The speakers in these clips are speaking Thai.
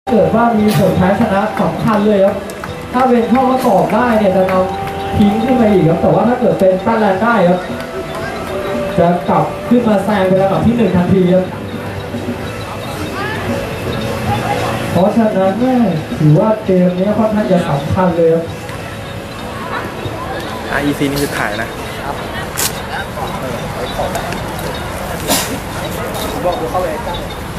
เกิดว่ามีผลแพ้ชนะสำคัญเลยครับถ้าเป็นเข้ามาตอบได้เนี่ยจะนำทิ้งขึ้นมาอีกครับแต่ว่าถ้าเกิดเป็นต้านแรงได้ครับจะกลับขึ้นมาแซงเป็นระดับที่1ทันทีครับเพราะฉะนั้นถือว่าเกมนี้ค่อนข้างจะสำคัญเลยครับ REC นี่คือถ่ายนะบอกเข้าไปใกล้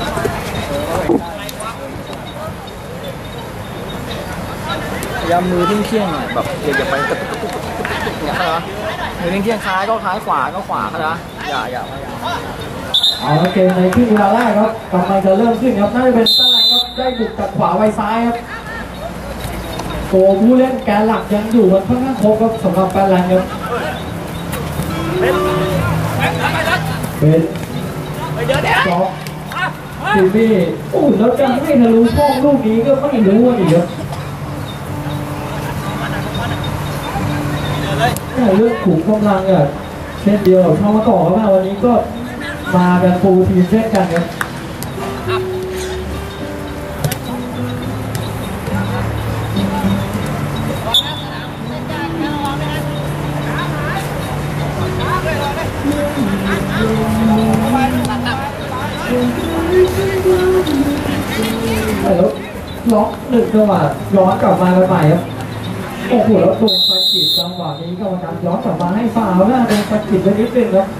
พยายามมือเที่ยงๆหน่อยแบบอย่าไปตุ๊บเนี่ยนะมือเที่ยงๆซ้ายก็ซ้ายขวาก็ขวานะอย่าเอาเกมในครึ่งเวลาแรกครับกำลังจะเริ่มขึ้นครับน่าจะเป็นต้านแรงครับได้บุกจากขวาไปซ้ายครับโกผู้เล่นแกนหลักยังอยู่มันค่อนข้างครบครับสำหรับต้านแรงครับเป็นสองซีบีโอ้แล้วจะไม่ทะลุช่องลูกนี้ก็ไม่รู้อีกครับเรื่องขุมกำลังอ่ะเช่นเดียวกับเข้ามาต่อครับวันนี้ก็มากันฟูลทีมเช่นกันครับแล้วล็อก1จังหวะย้อนกลับมาใหม่ครับโอ้โหแล้วโดนไฟกีดจังหวะนี้กรรมการย้อนกลับมาให้ฟาวล์นะโดนไฟกีดไปนิดนึงครับ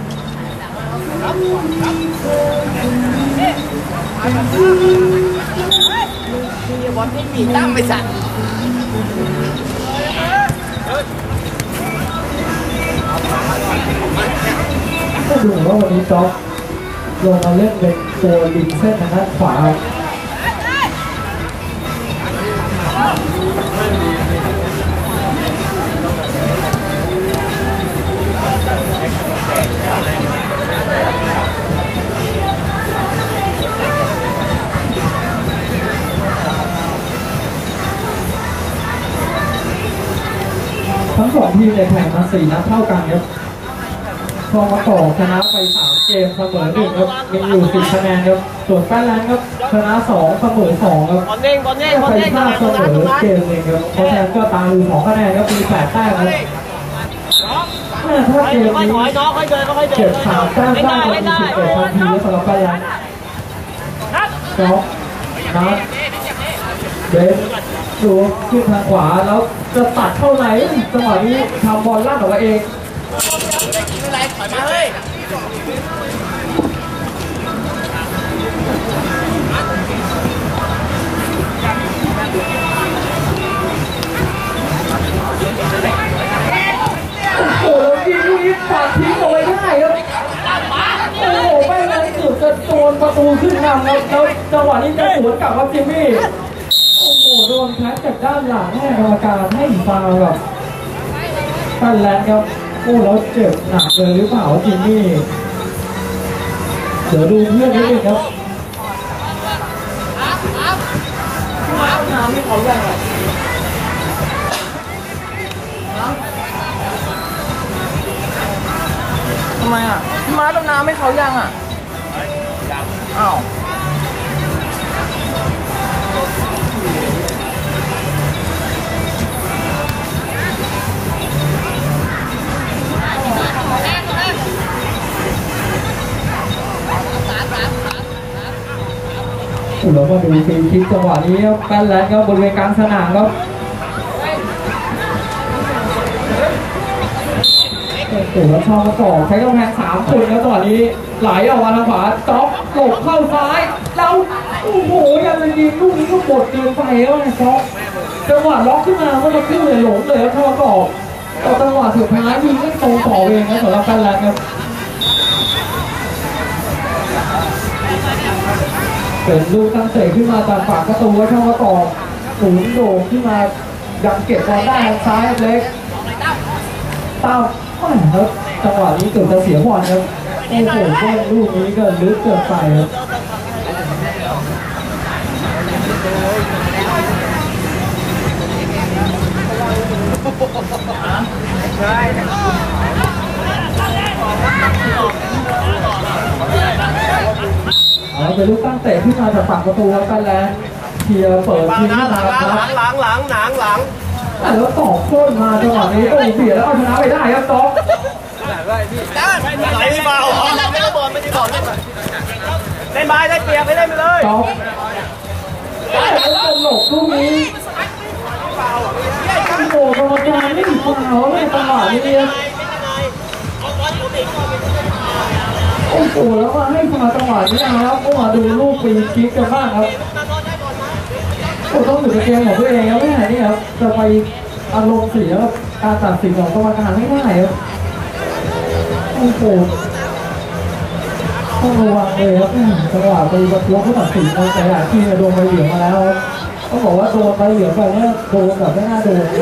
บอลที่มีตั้งไปสั่นก็ดูว่าวันนี้จ๊อบลงมาเล่นเป็นตัวลิงเส้นทางด้านขวาทั้ง2ทีมเนี่ยแข่งมา4 นัดเท่ากันครับพอมาต่อชนะไป3 เกมเสมอ1ครับมีอยู่10 คะแนนครับส่วนแป้นแลนด์ครับชนะ2เสมอ2ครับบอลเด้งไปพลาดเสมอเกม1ครับเพราะฉะนั้นก็ตามอยู่2 คะแนนครับมี8 แต้มครับถ้าเกมนี้เก็บ3 แต้มได้ก็มี11 ทันทีสำหรับแป้นแลนด์จ๊อบนัดเบนดูขึ้นทางขวาแล้วจะตัดเข้าไหนจังหวะนี้ทำบอลลั่นออกมาเองอะไรถอยมาเลยโอ้โหยิงลูกนี้ปัดทิ้งเอาไว้ได้ครับโอ้โหไม่งั้นสุดจะโดนประตูขึ้นนำแล้วจังหวะนี้จะสวนกลับครับจิมมี่โอ้โหโดนแท็กจากด้านหลังให้กรรมการให้ฟาวล์ครับตันแลนด์ครับโอ้แล้วเจ็บหนักเลยหรือเปล่าจิมมี่เดี๋ยวดูเพื่อนนิดนึงครับน้ำไม่เขาแรงอ่ะทำไมอ่ะม้าดำน้ำไม่เขายังอ่ะอ้าวแล้วมาดูฟรีคิกจังหวะนี้ครับแป้นแลนด์ครับบริเวณกลางสนามครับโอ้โหแล้วชอบมาต่อใช้กำแพง3 คนแล้วตอนนี้ไหลออกมาทางขวาจ๊อบหลบเข้าซ้ายแล้วโอ้โหยังจะยิงลูกนี้ก็หมดเกินไปแล้วนะจ๊อบจังหวะล็อกขึ้นมาเมื่อกี้เลยหลงเลยครับชอบต่อแต่จังหวะสุดท้ายยิงไม่ตรงต่อเองนะสำหรับแป้นแลนด์ครับเป็นลูกตั้งเตะขึ้นมาจากฝั่งประตูช่องประกอบหนุนโด่งขึ้นมายังเก็บบอลได้ทางซ้ายเล็กเต้าครับจังหวะนี้เกือบจะเสียบอลครับโอ้โหเล่นลูกนี้ก็ลึกเกินไปครับเป็นลูกตั้งเตะขึ้นมาจากฝั่งประตูครับกันแล้วเทียร์เปิดทิ้งมาครับแล้วต่อโค่นมาจังหวะนี้โอ้เสียแล้วเอาชนะไปได้ครับต๊อกไหลไม่เบาไม่ได้บอลไม่ได้บอลเล่นบายได้เปรียบให้เล่นไปเลยต๊อกแล้วตลกลูกนี้โอ้กรรมการไม่มีฟาวเลยจังหวะนี้เนี่ยโอ้โหแล้วมาให้ฟาวจังหวะนี้นะครับก็มาดูลูกปีนกิ๊กกันบ้างครับโอ้ต้องอยู่ในเกมของตัวเองครับไม่ไหนนี่ครับจะไปอารมณ์เสียการตัดสินของกรรมการไม่ได้ครับโอ้โหต้องระวังเลยครับจังหวะไปประท้วงผู้ตัดสินในหลายที่โดนใบเหลืองมาแล้วต้องบอกว่าโดนใบเหลืองแบบนี้โดนแบบไม่น่าโดน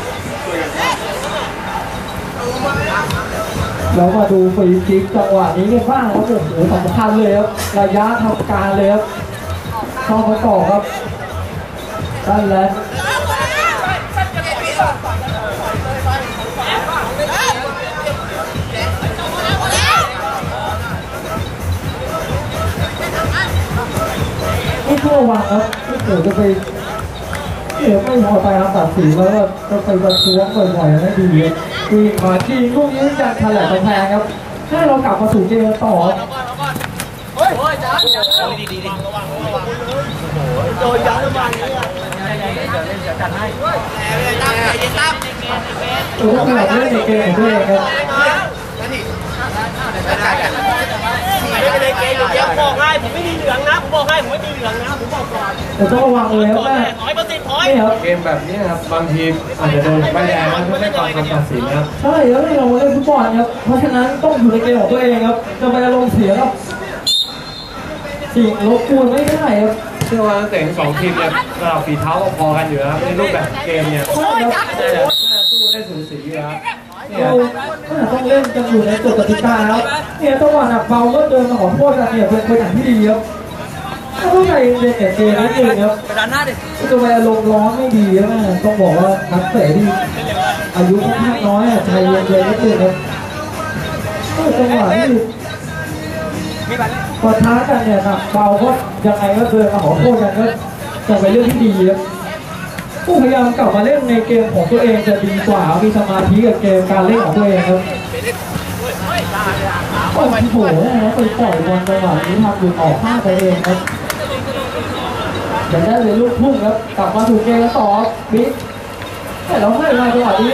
แล้วมาดูฟรีคิกจังหวะนี้กันบ้างครับโอ้โหสำคัญเลยครับระยะทำการเลยครับเข้ามาต่อครับด้านแรกไม่ทั่ววางครับเดี๋ยวจะไปไม่พอใจครับตัดสินแล้วก็จะไปประท้วงบ่อยๆได้ดีคือมาทีลูกนี้ยังฉลับกำแพงครับให้เรากลับมาสู่เกมต่อโอ้ยจ้าดีโดนยันมาเนี่ยจะจัดให้ต้องแบบเล่นในเกมของตัวเองครับในเกมเดี๋ยวบอกให้ผมไม่มีเหลืองนะผมบอกให้ผมไม่มีเหลืองนะผมบอกก่อนแต่ต้องระวังเลยครับแม่เกมแบบนี้ครับบางทีอาจจะโดนใบแดงแล้วไม่ฟังคำตัดสินนะครับใช่แล้วเราเล่นฟุตบอลครับเพราะฉะนั้นต้องอยู่ในเกมของตัวเองครับจะไปอารมณ์เสียครับสิ่งรบกวนไม่ได้ครับเชื่อว่านักเตะทั้งสองทีมเนี่ยฝีเท้าพอกันอยู่นะครับในรูปแบบเกมเนี่ยสู้ได้สูสีอยู่ครับต้องเล่นกันอยู่ในกฎกติกาครับเนี่ยจังหวะหนักเบาก็เดินมาขอโทษกันเนี่ยเป็นอย่างที่ดีครับต้องใจเล่นเกมนิดนึงครับจะไปอารมณ์ร้อนไม่ดีนะต้องบอกว่านักเตะที่อายุค่อนข้างน้อยใจเย็นๆนิดนึงครับจังหวะที่พอท้ากันเนี่ยหนักเบาก็ยังไงก็เดินมาขอโทษกันก็จะเป็นเรื่องที่ดีครับผู้พยายามกลับมาเล่นในเกมของตัวเองจะดีกว่ามีสมาธิกับเกมการเล่นของตัวเองครับโอ้โหนะไปปล่อยบอลจังหวะนี้ทำหลุดออกข้างไปเองครับจะได้เลยลูกพุ่งครับกลับมาถูกเกมต่อบิ๊กแต่เราให้มาจังหวะนี้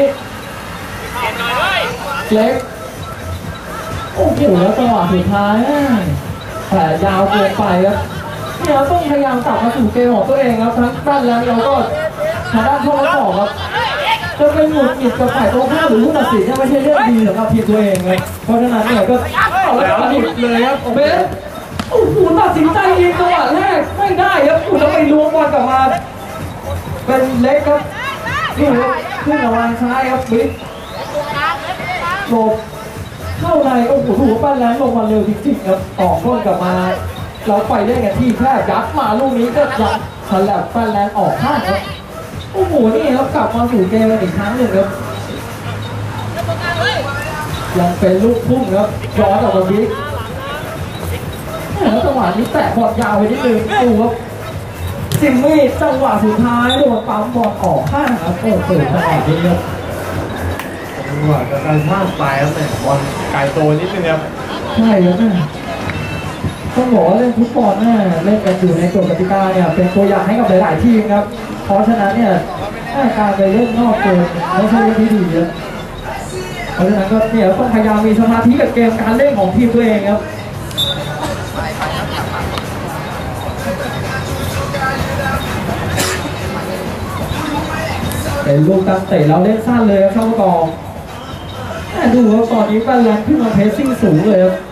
เล็กโอ้โหแล้วจังหวะสุดท้ายแต่ยาวเกินไปครับเนี่ยต้องพยายามกลับมาสู่เกมของตัวเองครับทั้งด้านแล้วเราก็ทางด้านช่องต่อครับจะเป็นหมุดหงิดกับฝ่ายตรงข้ามหรือผู้ตัดสินไม่ใช่เรื่องดีสำหรับทีมตัวเองเลยเพราะฉะนั้นเนี่ยก็แล้วหลุดเลยครับเบสโอ้โหตัดสินใจยิงจังหวะแรกไม่ได้ครับคุณต้องไปล้วงบอลกลับมาเป็นเล็กครับนี่ครับขึ้นระวางซ้ายครับบิ๊กโบเข้าในโอ้โหถูกปั้นแรงลงมาเร็วจริงๆครับออกก้นกลับมาเราไปได้กันที่แค่ยัดมาลูกนี้ก็ยัดฉลับปั้นแรงออกข้างครับโอ้โหนี่ครับกลับมาสู่เกมอีกครั้งหนึ่งครับยังเป็นลูกพุ่งครับย้อนออกมาบิ๊กแล้วจังหวะนี้แตะบอลยาวไปนิดนึงดูครับจิมมี่จังหวะสุดท้ายโดนปั๊มบอลออกข้างครับโอ้โหจังหวะนี้ครับจังหวะการพลาดไปครับเนี่ยบอลไกลโตนิดนึงครับใช่ครับต้องบอกว่าเล่นฟุตบอลเนี่ยเล่นกันอยู่ในกฎกติกาเนี่ยเป็นตัวอย่างให้กับหลายๆทีมครับเพราะฉะนั้นเนี่ยการไปเล่นนอกเกมไม่ใช่เรื่องที่ดีครับเพราะฉะนั้นก็เนี่ยต้องพยายามมีสมาธิกับเกมการเล่นของทีมตัวเองครับเป็นลูกตั้งเตะเราเล่นสั้นเลยครับเข้ากองดูว่าตอนนี้แป้นแรงขึ้นมาเพสซิ่งสูงเลยครับ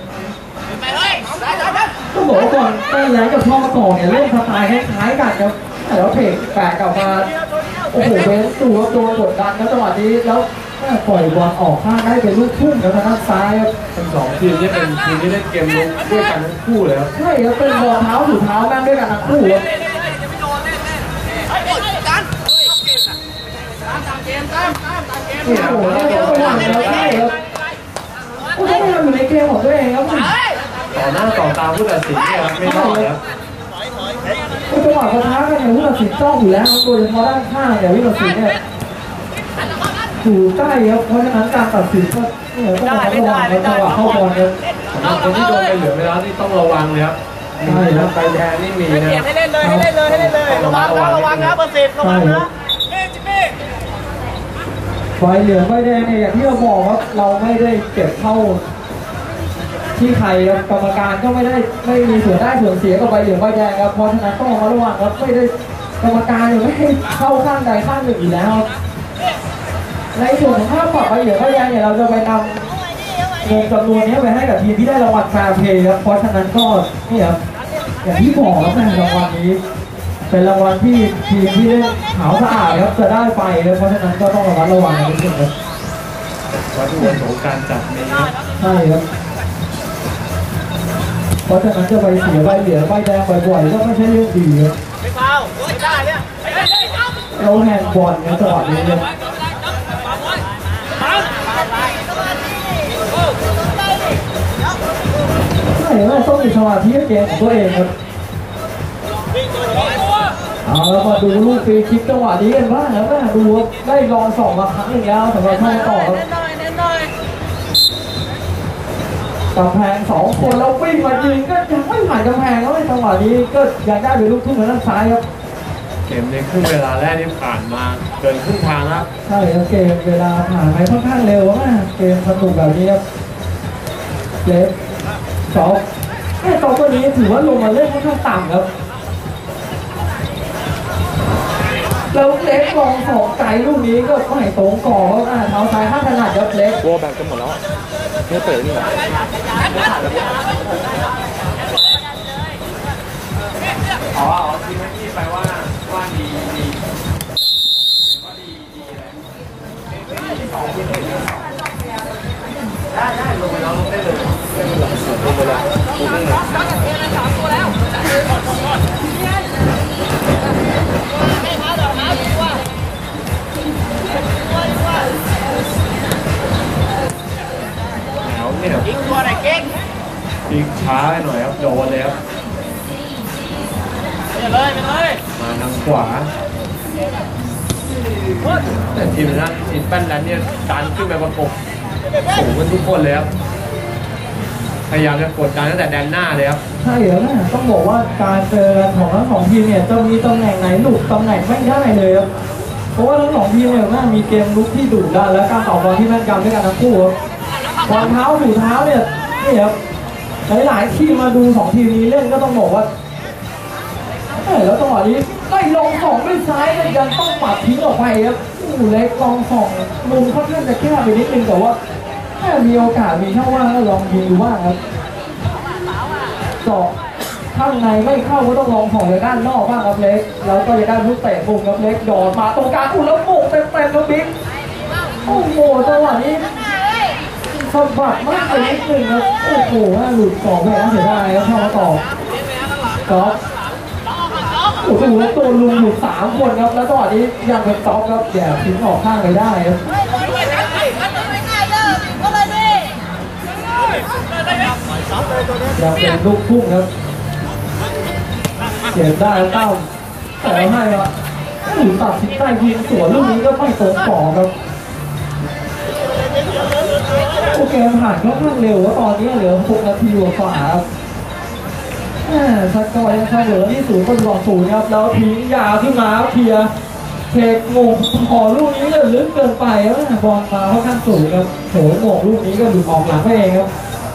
ต้องบอกว่าก่อนแป้นแรงกับช่อมากองเนี่ยเล่นสไตล์คล้ายๆกันครับแต่แล้วเทคแปะกลับมาโอ้โหเบสตัวโดนกดดันนะจังหวะนี้แล้วปล่อยบอลออกข้างได้เป็นลูกพุ่งแล้วทางด้านซ้ายครับทั้งสองทีมนี่เป็นทีมที่เล่นเกมลุกด้วยกันทั้งคู่เลยครับใช่ครับเป็นบอลเท้าสู่เท้าแม่งด้วยกันทั้งคู่ครับโอ้โหแล้วก็ระหว่างเราใช่ครับโอ้โหไม่ทำอยู่ในเกมของตัวเองครับต่อหน้าต่อตาผู้ตัดสินเนี่ยไม่รอดครับจังหวะปะทะกันเนี่ยวิลสินจ้องอยู่แล้วโดยเฉพาะด้านข้างเนี่ยวิลสินเนี่ยอยู่ใกล้ครับเพราะฉะนั้นการตัดสินก็ต้องระวังในจังหวะเข้าบอลครับคนที่โดนไปเหลือไปแล้วนี่ต้องระวังเลยครับใช่ครับไปแทนนี่มีนะให้เล่นเลยระวังนะเปอร์เซ็นต์ระวังนะไฟเหลืองไฟแดงเนี่ยอย่างที่เราบอกครับเราไม่ได้เก็บเข้าที่ใครครับกรรมการก็ไม่มีส่วนได้ส่วนเสียกับใบเหลืองใบแดงครับเพราะฉะนั้นต้องระวังครับไม่ได้กรรมการไม่ให้เข้าข้างใดข้างหนึ่งอยู่แล้วในส่วนของค่าปรับใบเหลืองใบแดงเนี่ยเราจะไปนำเงินจำนวนนี้ไปให้กับทีมที่ได้รางวัลแฟร์เพย์ครับเพราะฉะนั้นก็นี่ครับอย่างที่บอกครับรางวัลนี้เป็นรางวัลที่ทีมที่เล่นขาวสะอาดครับจะได้ไปครับเพราะฉะนั้นก็ต้องระมัดระวังนิดนึงครับวัตถุประสงค์การจับนี้ใช่ครับเพราะฉะนั้นจะไปเสียใบเหลืองใบแดงบ่อยๆก็ไม่ใช่เรื่องดีครับไม่เฝ้าไม่ได้เนี่ยเราแฮนด์บอลเนี่ยจังหวะนี้เนี่ยใช่ครับต้องมีสมาธิเกมของตัวเองครับเอาแล้วมาดูลูกฟรีคิกจังหวะนี้กันบ้างนะดูได้ลอง2มาครั้งหนึ่งแล้วสำหรับช่องต่อครับกำแพง2คนแล้ววิ่งมายิงก็ยังไม่ผ่านกำแพงแล้วในจังหวะนี้ก็ยังได้เป็นลูกทุ่งทางด้านซ้ายครับเกมในครึ่งเวลาแรกนี่ผ่านมาเกินครึ่งทางครับใช่ครับเกมเวลาผ่านไปค่อนข้างเร็วมากเกมสนุกแบบนี้ครับเล็กสองตัวนี้ถือว่าลงมาเล่นค่อนข้างต่ำครับแล้วเล็กลอง2ไกลลูกนี้ก็ไม่ตรงก่อเท้าซ้ายข้างถนัดครับเล็กวัวแบบกันหมดแล้วเนี่ยเตะนี่แหละอ๋อทีมที่ไปว่าดีได้ลงไปแล้วลงได้เลยลงไปแล้วยิงตัวไหนเก่งยิงช้าหน่อยครับโดนเลยครับเลยมาทางขวาแต่ทีมนั้นทีมแป้นนั้นเนี่ยดันขึ้นไปประกบสูงกันทุกคนเลยครับพยายามจะกดดันตั้งแต่แดนหน้าเลยครับใช่แล้วนะต้องบอกว่าการเจอของทั้ง2ทีมเนี่ยจะมีตำแหน่งไหนหลุดตำแหน่งไม่ได้เลยครับเพราะว่าทั้ง2ทีมเนี่ยมีเกมลุกที่ดุดันและการต่อบอลที่แม่นยำด้วยกันทั้งคู่ครับบอลเท้าถูเท้าเนี่ยนี่ครับหลายๆทีมมาดู2ทีมนี้เล่นก็ต้องบอกว่าแล้วจังหวะนี้ได้ลอง2ด้วยซ้ายก็ยังต้องปัดทิ้งออกไปครับเล็กลอง2มุมค่อนข้างจะแคบไปนิดนึงแต่ว่าถ้ามีโอกาสมีช่องว่างก็ลองยิงดูบ้างครับเจาะข้างในไม่เข้าก็ต้องลองของในด้านนอกบ้างครับเล็กแล้วก็จะได้ลูกเตะมุมครับเล็กดอดมาตรงกลางแล้วโป่งเต็มครับบิ๊กโอ้โหจังหวะนี้สะบัดมากไปนิดนึงครับโอ้โหหลุด2ไปนะเสียดายครับเข้ามาต่อก็โอ้โหตัวลุงอยู่3คนครับแล้วจังหวะนี้ยังเป็นต๊อกครับอย่าทิ้งออกข้างไปได้ครับยังเป็นลูกพุ่งครับเก็บได้แล้วตั้มแต่ให้ครับหรือตัดสินใจยิงสวนลูกนี้ก็ไม่ตรงต่อครับโอเคผ่านค่อนข้างเร็วว่าตอนนี้เหลือ6 นาทีกว่าครับสกอร์ยังเหลือที่0-0ครับแล้วทิ้งยาวขึ้นมาเพียเทคงงขอลูกนี้เลยลึกเกินไปแล้วบอลมาค่อนข้างสูงครับโถงงลูกนี้ก็หลุดออกหลังไปเองครับ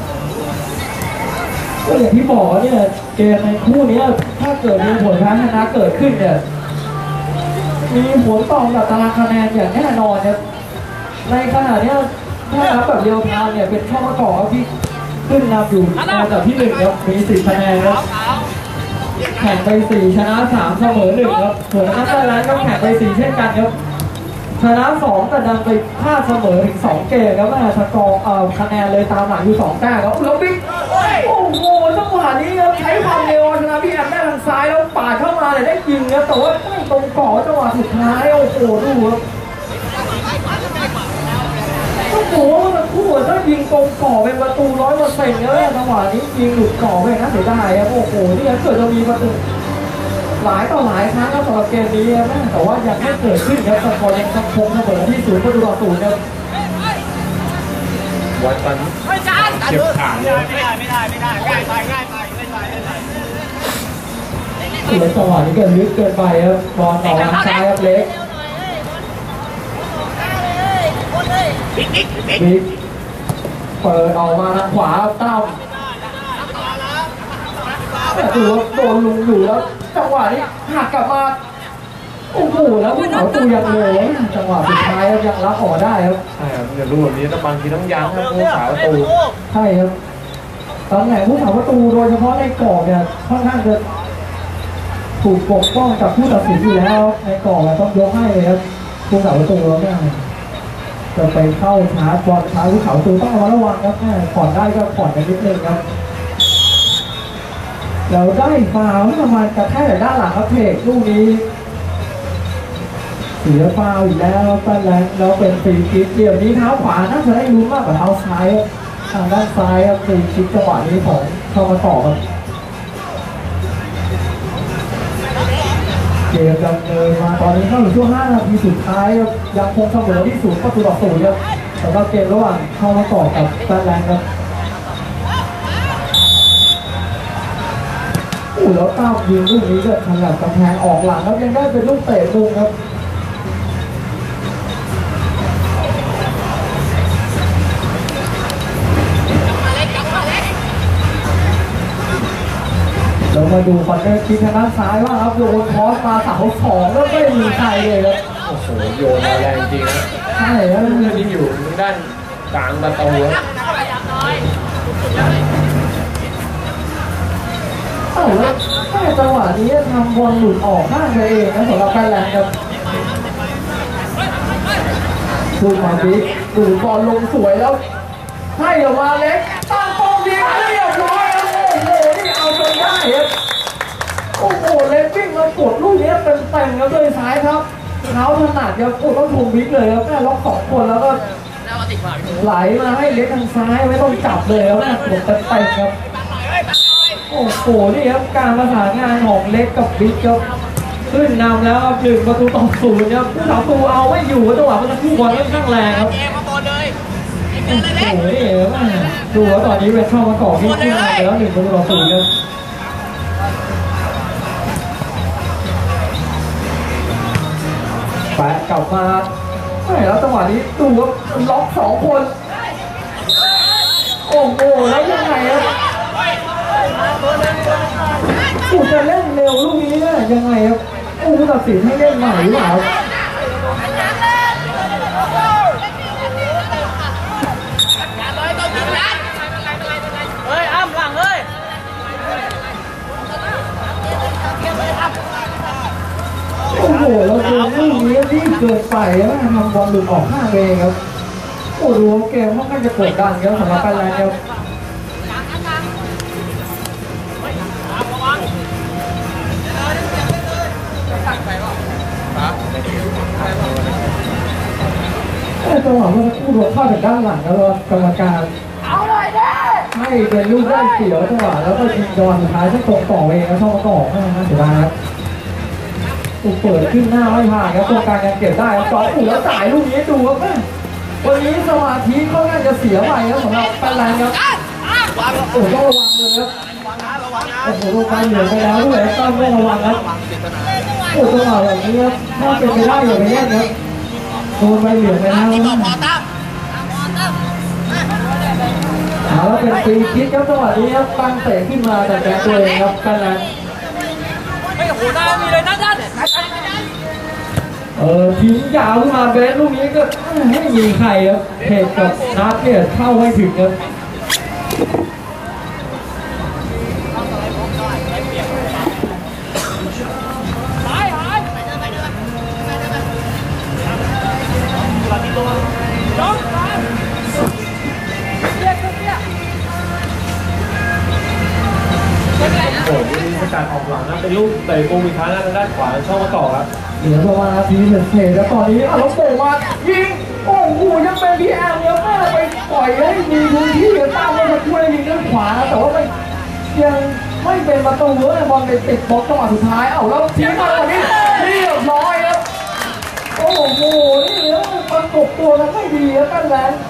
ก็อย่างที่บอกเนี่ยเกมในคู่นี้ถ้าเกิดมีผลแพ้ชนะเกิดขึ้นเนี่ยมีผลต่อกับตารางคะแนนอย่างแน่นอนครับในขณะนี้ถ้านับแบบเรียลไทม์เนี่ยเป็นช่องต่อที่ขึ้นนำอยู่ในอันดับที่1ครับมี10 คะแนนครับแข่งไป4ชนะ3เสมอ1ครับส่วนนักเตะนั้นก็แข่งไป4เช่นกันครับชนะ2แต่ดันไปพลาดเสมอถึง2เกมครับสกอร์คะแนนเลยตามหลังอยู่2 แต้มครับแล้วบิ๊กโอ้โหจังหวะนี้ครับใช้ความเร็วชนะพี่แอมได้ทางซ้ายแล้วปาดเข้ามาเลยได้ยิงครับแต่ว่าไม่ตรงก่อจังหวะสุดท้ายโอ้โหดูครับต้องบอกว่ามันคู่ถ้ายิงตรงก่อเป็นประตู100%แล้วจังหวะนี้ยิงหลุดก่อไปนะเสียดายครับโอ้โหนี่เกิดจะมีประตูหลายต่อหลายครั้งครับสำหรับเกมนี้ครับแต่ว่ายังไม่เกิดขึ้นครับสกอร์ยังคงเสมอที่0-0ครับวันตอนเก็บขาเลยไม่ได้ง่ายไปเล่นไปเสียจังหวะนี้เกินลึกเกินไปครับบอลต่อทางซ้ายครับเล็กบิ๊กเปิดออกมาทางขวาตั้มแต่ถือว่าโดนลุงอยู่แล้วจังหวะนี้หักกลับมาโอ้โหแล้วผู้สาวตูยังเลยจังหวะสุดท้ายยังรับออกได้ครับใช่ครับเดี๋ยวรู้แบบนี้ต้องบางทีต้องยั้งครับผู้สาวประตูใช่ครับตำแหน่งผู้สาวประตูโดยเฉพาะในกรอบเนี่ยค่อนข้างจะถูกปกป้องจากผู้ตัดสินอยู่แล้วในกรอบต้องยกให้เลยครับผู้สาวประตูแล้วเนี่ยจะไปเข้าชาร์จบอลชาร์จผู้สาวประตูต้องระวังครับผ่อนได้ก็ผ่อนกันนิดนึงครับเราได้ฟาวล์ประมาณกระแทกด้านหลังครับเพกลูกนี้เสียฟาวล์อีกแล้วตั้งแล้วเป็นฟรีคิกเดี๋ยวนี้เท้าขวาน่าจะได้ลุ้นมากกว่าเท้าซ้ายทางด้านซ้ายครับฟรีคิกจังหวะนี้ของเข้ามาต่อครับเกมดำเนินมาตอนนี้เข้าสู่ช่วง5 นาทีสุดท้ายครับยังคงเสมอที่0-0ครับสำหรับเกมระหว่างเข้ามาต่อกับตั้งครับแล้วก้าวยิงลูกนี้ก็ทางหลังกำแพงออกหลังครับยังได้เป็นลูกเตะมุมครับเรามาดูคอนเนอร์คิกทางด้านซ้ายว่าครับโยนคอสมาเสา2แล้วไม่มีใครเลยครับโอ้โหโยนมาแรงจริงนะใช่ครับนี่อยู่ทางด้านกลางประตูแล้วแค่จังหวะนี้ทำบอลหลุดออกข้างไปเองนะสำหรับการแรงครับดูมาบิ๊กดูบอลลงสวยแล้วให้ออกมาเล็กตั้งป้องยิงเรียบร้อยแล้วโอ้โหนี่เอาจนได้ครับโอ้โหเล็กวิ่งมากดลูกนี้เป็นเต็มครับด้วยซ้ายครับเท้าถนัดครับโอ้ต้องถูกบิ๊กเลยครับแม่ล็อก2 คนแล้วก็ไหลมาให้เล็กทางซ้ายไม่ต้องจับเลยครับแม่กดเต็มครับโอ้โหนี่ครับการประสานงานของเล็กกับบิ๊กครับขึ้นนำแล้วครับ1-0ครับผู้สาวตูเอาไม่อยู่จังหวะมันจะคู่บอลค่อนข้างแรงครับโอ้โหนี่ครับดูว่าตอนนี้เป็นเข้ามาก่อที่ขึ้นมาแล้ว1-0ครับแปะกลับมาแล้วจังหวะนี้ดูว่าล็อก2 คนโอ้โหแล้วยังไงครับกูจะเล่นเร็วลูกนี้เนี่ยยังไงครับกูตัดสินให้เล่นใหม่หรือเปล่าเฮ้ยอ้ำหลังเฮ้ยโอ้โหแล้วดูลูกนี้รีบเกินไปแล้วทำบอลหลุดออกข้างเองครับโอ้ดูเกมค่อนข้างจะกดดันครับสำหรับการแรงครับจังหวะเมื่อสักครู่โดนเข้าจากด้านหลังแล้วกรรมการให้เป็นลูกได้เสียวจังหวะแล้วก็ยิงจังหวะสุดท้ายที่ตกต่อเองแล้วเข้ามาต่อนะเสียดายครับถูกเปิดขึ้นหน้าไม่ผ่านครับตัวกลางยังเก็บได้ครับจ่ออู่แล้วจ่ายลูกนี้ดูครับวันนี้สมาธิค่อนข้างจะเสียไปครับสำหรับแฟนแลนด์ครับโอ้ต้องระวังเลยครับโอ้โหโดนการเหลือไปแล้วด้วยต้องระวังครับโอ้จังหวะแบบนี้ครับถ้าเป็นไปได้อย่าไปแย่งครับโดนใบเหลืองไปแล้วแล้วเป็นฟรีคิกครับจังหวะนี้ครับตั้งเตะขึ้นมาแต่แกตัวเองครับกันแล้วไม่โหหน้ามีเลยนะด้านทิ้งยาวขึ้นมาเบสลูกนี้ก็ไม่มีใครครับเพจกับนัดเนี่ยเข้าไม่ถึงครับโอ้โหนี่เป็นการออกหลังนะเป็นลูกเตะโกงอีกครั้งนะทางด้านขวาช่องมาต่อครับเหลือประมาณนาทีเศษแล้วตอนนี้เราโผล่มายิงโอ้โหยังเป็นพี่แอมเยอะมากไปปล่อยให้มีพื้นที่ตั้งไว้มาช่วยยิงด้านขวาแต่ว่ามันยังไม่เป็นประตูเลยบอลไปติดบล็อกจังหวะสุดท้ายเอ้าแล้วทิ้งมาตอนนี้เรียบร้อยครับโอ้โหนี่แล้วประกบตัวกันไม่ดีครับตั้งแรง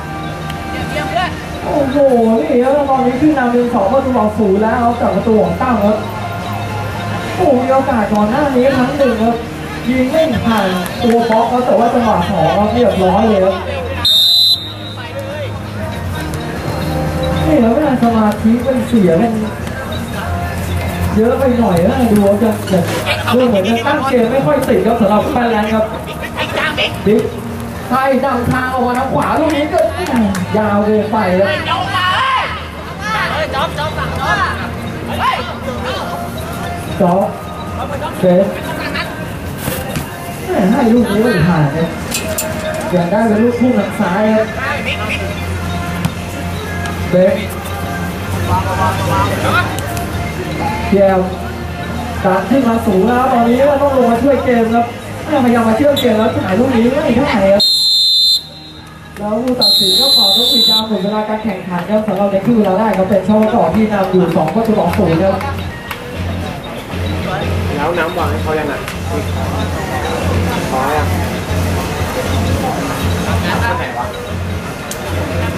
โอ้โหนี่แล้วตอนนี้ขึ้นนำเป็น2-0แล้วจากประตูของตั้งครับโอ้มีโอกาสก่อนหน้านี้ครั้งหนึ่งครับยิงไม่ผ่านตัวบล็อกแล้วแต่ว่าจังหวะ2ครับเรียบร้อยเลยครับนี่แล้วเวลาสมาธิมันเสียมันเยอะไปหน่อยนะดูจะดูเหมือนจะตั้งเกมไม่ค่อยติดครับสำหรับแฟนแลนด์ครับบิ๊กใช่ดังทางออกมาทางขวาลูกนี้ก็ยาวเกินไปครับจ๊อบเฟสให้ลูกนี้ไม่ผ่านเนี่ยอยากได้เป็นลูกพุ่งทางซ้ายครับเบสเกียร์การขึ้นมาสูงแล้วตอนนี้ก็ต้องลงมาช่วยเกมครับพยายามมาเชื่อมเกมแล้วถ่ายลูกนี้ไม่ได้ครับแล้วผู้ตัดสินก็ขอทุกวิจารณ์หมดเวลาการแข่งขันครับสำหรับในที่เวลาได้ครับเป็นช่องต่อที่นำอยู่2-0ครับแล้วน้ำวางให้เขายังไงพอยังน้ำไหนวะ